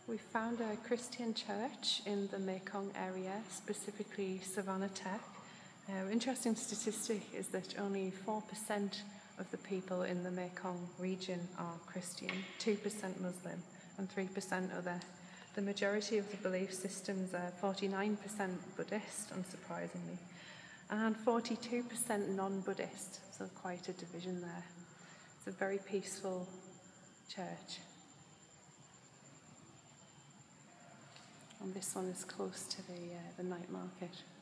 We found a Christian church in the Mekong area, specifically Savannah Tech. Interesting statistic is that only 4% of the people in the Mekong region are Christian, 2% Muslim and 3% other. The majority of the belief systems are 49% Buddhist, unsurprisingly, and 42% non-Buddhist, so quite a division there. It's a very peaceful church. And this one is close to the night market.